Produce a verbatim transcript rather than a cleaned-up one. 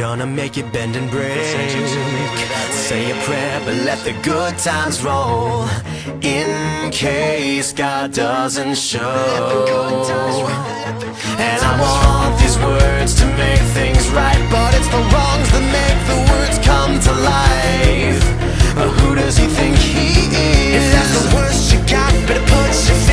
gonna make you bend and break. Say a prayer, but let the good times roll, in case God doesn't show. And I want these words to make things right, but it's the wrongs that make the words come to life. But who does he think he is? If that's the worst you got, better put your